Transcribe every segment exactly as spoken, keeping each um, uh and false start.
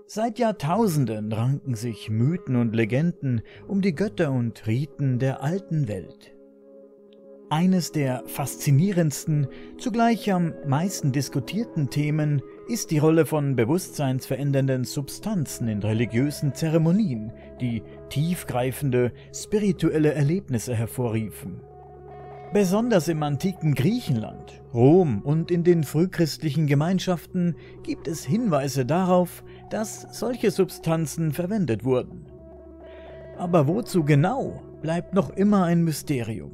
Seit Jahrtausenden ranken sich Mythen und Legenden um die Götter und Riten der alten Welt. Eines der faszinierendsten, zugleich am meisten diskutierten Themen ist die Rolle von bewusstseinsverändernden Substanzen in religiösen Zeremonien, die tiefgreifende spirituelle Erlebnisse hervorriefen. Besonders im antiken Griechenland, Rom und in den frühchristlichen Gemeinschaften gibt es Hinweise darauf, dass solche Substanzen verwendet wurden. Aber wozu genau, bleibt noch immer ein Mysterium.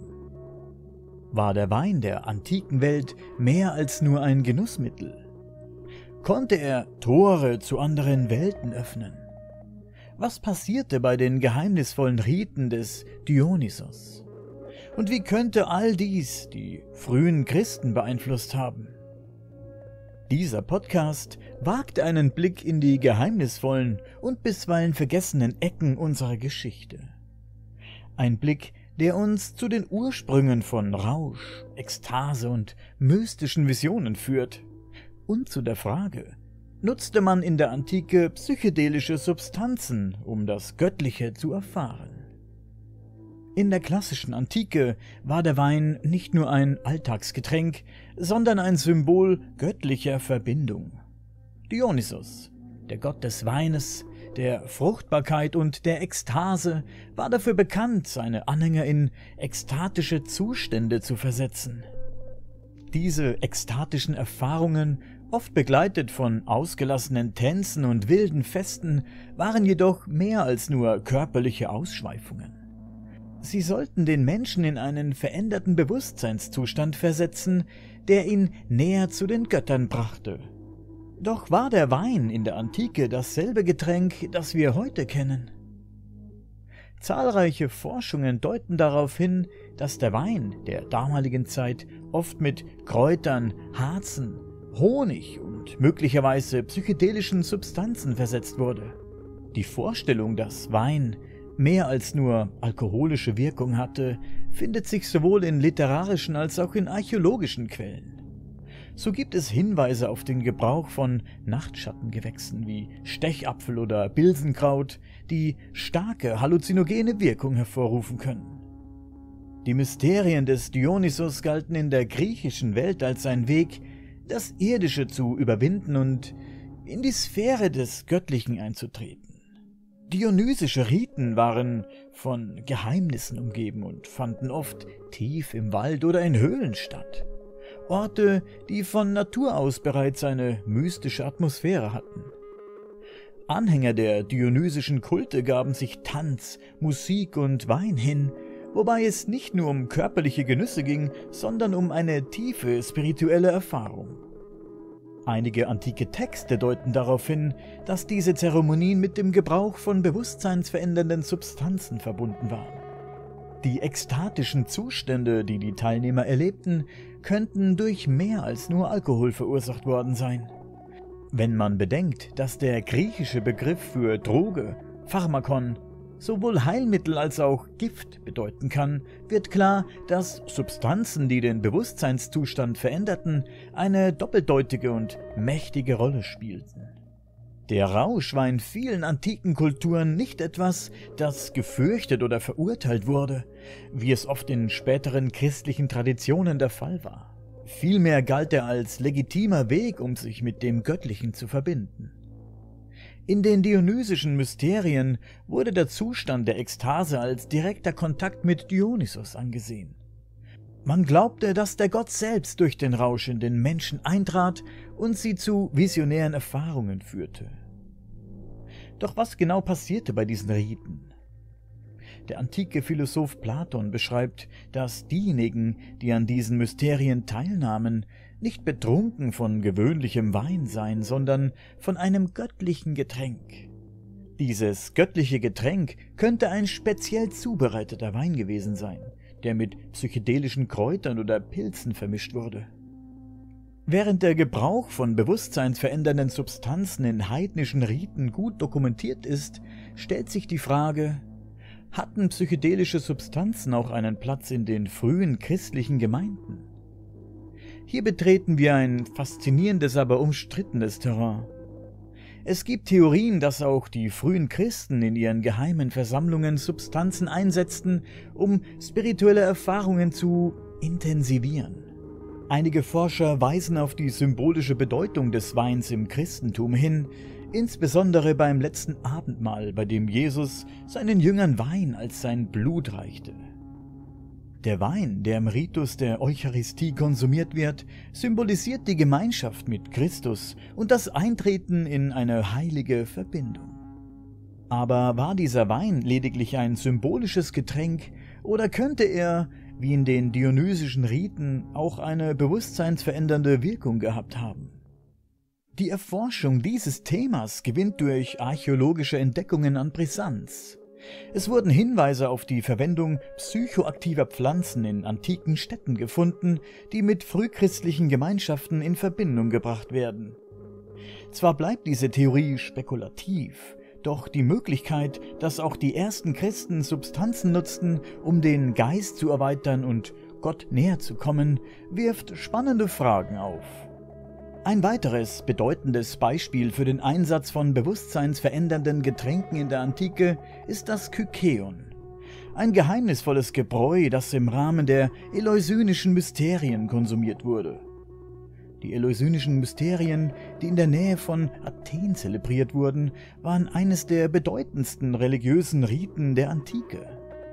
War der Wein der antiken Welt mehr als nur ein Genussmittel? Konnte er Tore zu anderen Welten öffnen? Was passierte bei den geheimnisvollen Riten des Dionysos? Und wie könnte all dies die frühen Christen beeinflusst haben? Dieser Podcast wagt einen Blick in die geheimnisvollen und bisweilen vergessenen Ecken unserer Geschichte. Ein Blick, der uns zu den Ursprüngen von Rausch, Ekstase und mystischen Visionen führt. Und zu der Frage, nutzte man in der Antike psychedelische Substanzen, um das Göttliche zu erfahren? In der klassischen Antike war der Wein nicht nur ein Alltagsgetränk, sondern ein Symbol göttlicher Verbindung. Dionysos, der Gott des Weines, der Fruchtbarkeit und der Ekstase, war dafür bekannt, seine Anhänger in ekstatische Zustände zu versetzen. Diese ekstatischen Erfahrungen, oft begleitet von ausgelassenen Tänzen und wilden Festen, waren jedoch mehr als nur körperliche Ausschweifungen. Sie sollten den Menschen in einen veränderten Bewusstseinszustand versetzen, der ihn näher zu den Göttern brachte. Doch war der Wein in der Antike dasselbe Getränk, das wir heute kennen? Zahlreiche Forschungen deuten darauf hin, dass der Wein der damaligen Zeit oft mit Kräutern, Harzen, Honig und möglicherweise psychedelischen Substanzen versetzt wurde. Die Vorstellung, dass Wein mehr als nur alkoholische Wirkung hatte, findet sich sowohl in literarischen als auch in archäologischen Quellen. So gibt es Hinweise auf den Gebrauch von Nachtschattengewächsen wie Stechapfel oder Bilsenkraut, die starke halluzinogene Wirkung hervorrufen können. Die Mysterien des Dionysos galten in der griechischen Welt als ein Weg, das Irdische zu überwinden und in die Sphäre des Göttlichen einzutreten. Dionysische Riten waren von Geheimnissen umgeben und fanden oft tief im Wald oder in Höhlen statt. Orte, die von Natur aus bereits eine mystische Atmosphäre hatten. Anhänger der dionysischen Kulte gaben sich Tanz, Musik und Wein hin, wobei es nicht nur um körperliche Genüsse ging, sondern um eine tiefe spirituelle Erfahrung. Einige antike Texte deuten darauf hin, dass diese Zeremonien mit dem Gebrauch von bewusstseinsverändernden Substanzen verbunden waren. Die ekstatischen Zustände, die die Teilnehmer erlebten, könnten durch mehr als nur Alkohol verursacht worden sein. Wenn man bedenkt, dass der griechische Begriff für Droge, Pharmakon, sowohl Heilmittel als auch Gift bedeuten kann, wird klar, dass Substanzen, die den Bewusstseinszustand veränderten, eine doppeldeutige und mächtige Rolle spielten. Der Rausch war in vielen antiken Kulturen nicht etwas, das gefürchtet oder verurteilt wurde, wie es oft in späteren christlichen Traditionen der Fall war. Vielmehr galt er als legitimer Weg, um sich mit dem Göttlichen zu verbinden. In den dionysischen Mysterien wurde der Zustand der Ekstase als direkter Kontakt mit Dionysos angesehen. Man glaubte, dass der Gott selbst durch den Rausch in den Menschen eintrat und sie zu visionären Erfahrungen führte. Doch was genau passierte bei diesen Riten? Der antike Philosoph Platon beschreibt, dass diejenigen, die an diesen Mysterien teilnahmen, nicht betrunken von gewöhnlichem Wein seien, sondern von einem göttlichen Getränk. Dieses göttliche Getränk könnte ein speziell zubereiteter Wein gewesen sein, der mit psychedelischen Kräutern oder Pilzen vermischt wurde. Während der Gebrauch von bewusstseinsverändernden Substanzen in heidnischen Riten gut dokumentiert ist, stellt sich die Frage: Hatten psychedelische Substanzen auch einen Platz in den frühen christlichen Gemeinden? Hier betreten wir ein faszinierendes, aber umstrittenes Terrain. Es gibt Theorien, dass auch die frühen Christen in ihren geheimen Versammlungen Substanzen einsetzten, um spirituelle Erfahrungen zu intensivieren. Einige Forscher weisen auf die symbolische Bedeutung des Weins im Christentum hin, insbesondere beim letzten Abendmahl, bei dem Jesus seinen Jüngern Wein als sein Blut reichte. Der Wein, der im Ritus der Eucharistie konsumiert wird, symbolisiert die Gemeinschaft mit Christus und das Eintreten in eine heilige Verbindung. Aber war dieser Wein lediglich ein symbolisches Getränk oder könnte er, wie in den dionysischen Riten, auch eine bewusstseinsverändernde Wirkung gehabt haben? Die Erforschung dieses Themas gewinnt durch archäologische Entdeckungen an Brisanz. Es wurden Hinweise auf die Verwendung psychoaktiver Pflanzen in antiken Städten gefunden, die mit frühchristlichen Gemeinschaften in Verbindung gebracht werden. Zwar bleibt diese Theorie spekulativ, doch die Möglichkeit, dass auch die ersten Christen Substanzen nutzten, um den Geist zu erweitern und Gott näher zu kommen, wirft spannende Fragen auf. Ein weiteres bedeutendes Beispiel für den Einsatz von bewusstseinsverändernden Getränken in der Antike ist das Kykeon. Ein geheimnisvolles Gebräu, das im Rahmen der eleusynischen Mysterien konsumiert wurde. Die eleusynischen Mysterien, die in der Nähe von Athen zelebriert wurden, waren eines der bedeutendsten religiösen Riten der Antike.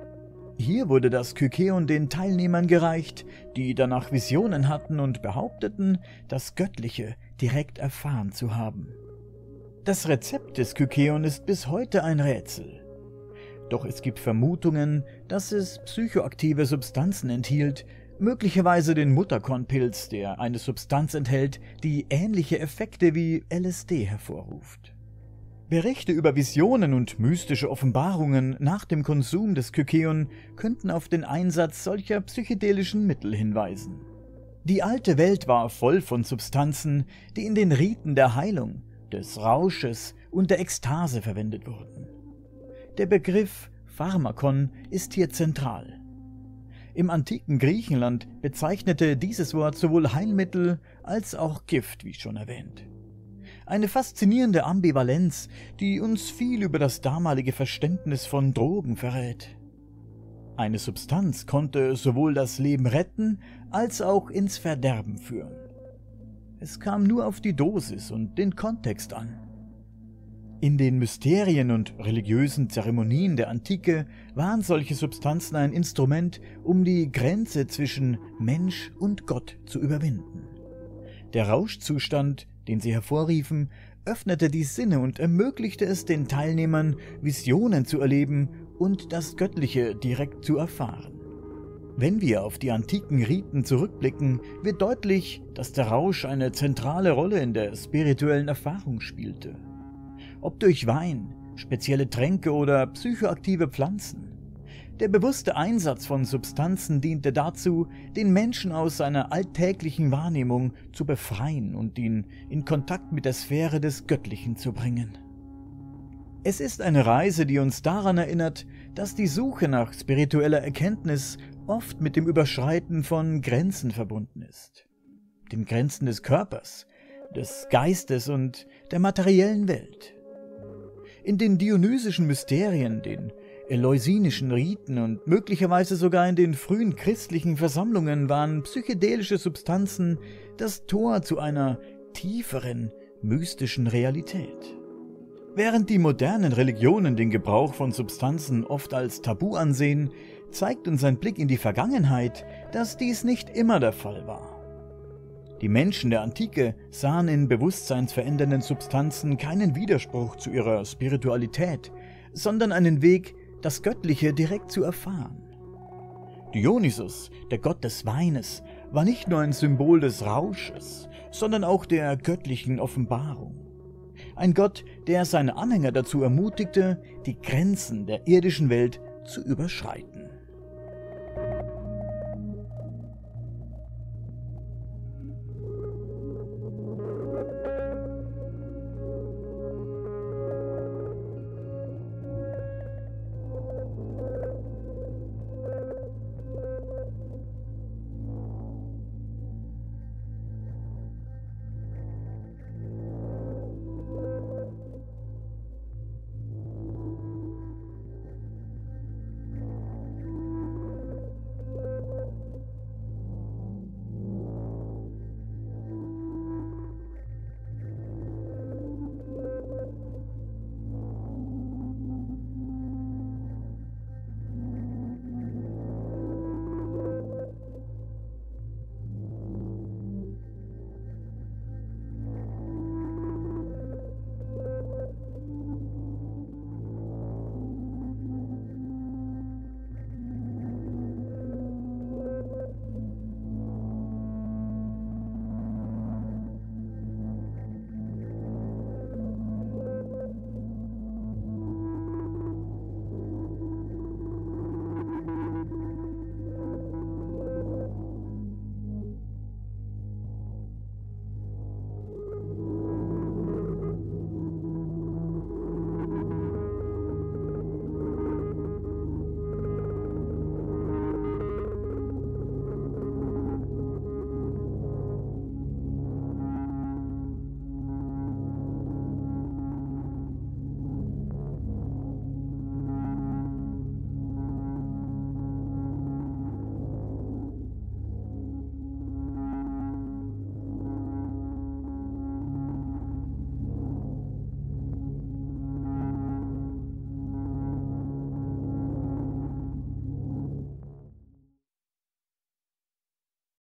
Hier wurde das Kykeon den Teilnehmern gereicht, die danach Visionen hatten und behaupteten, das Göttliche direkt erfahren zu haben. Das Rezept des Kykeon ist bis heute ein Rätsel. Doch es gibt Vermutungen, dass es psychoaktive Substanzen enthielt, möglicherweise den Mutterkornpilz, der eine Substanz enthält, die ähnliche Effekte wie L S D hervorruft. Berichte über Visionen und mystische Offenbarungen nach dem Konsum des Kykeon könnten auf den Einsatz solcher psychedelischen Mittel hinweisen. Die alte Welt war voll von Substanzen, die in den Riten der Heilung, des Rausches und der Ekstase verwendet wurden. Der Begriff Pharmakon ist hier zentral. Im antiken Griechenland bezeichnete dieses Wort sowohl Heilmittel als auch Gift, wie schon erwähnt. Eine faszinierende Ambivalenz, die uns viel über das damalige Verständnis von Drogen verrät. Eine Substanz konnte sowohl das Leben retten, als auch ins Verderben führen. Es kam nur auf die Dosis und den Kontext an. In den Mysterien und religiösen Zeremonien der Antike waren solche Substanzen ein Instrument, um die Grenze zwischen Mensch und Gott zu überwinden. Der Rauschzustand, den sie hervorriefen, öffnete die Sinne und ermöglichte es den Teilnehmern, Visionen zu erleben und das Göttliche direkt zu erfahren. Wenn wir auf die antiken Riten zurückblicken, wird deutlich, dass der Rausch eine zentrale Rolle in der spirituellen Erfahrung spielte. Ob durch Wein, spezielle Tränke oder psychoaktive Pflanzen. Der bewusste Einsatz von Substanzen diente dazu, den Menschen aus seiner alltäglichen Wahrnehmung zu befreien und ihn in Kontakt mit der Sphäre des Göttlichen zu bringen. Es ist eine Reise, die uns daran erinnert, dass die Suche nach spiritueller Erkenntnis oft mit dem Überschreiten von Grenzen verbunden ist. Den Grenzen des Körpers, des Geistes und der materiellen Welt. In den dionysischen Mysterien, den eleusynischen Riten und möglicherweise sogar in den frühen christlichen Versammlungen waren psychedelische Substanzen das Tor zu einer tieferen, mystischen Realität. Während die modernen Religionen den Gebrauch von Substanzen oft als Tabu ansehen, zeigt uns ein Blick in die Vergangenheit, dass dies nicht immer der Fall war. Die Menschen der Antike sahen in bewusstseinsverändernden Substanzen keinen Widerspruch zu ihrer Spiritualität, sondern einen Weg, das Göttliche direkt zu erfahren. Dionysos, der Gott des Weines, war nicht nur ein Symbol des Rausches, sondern auch der göttlichen Offenbarung. Ein Gott, der seine Anhänger dazu ermutigte, die Grenzen der irdischen Welt zu überschreiten.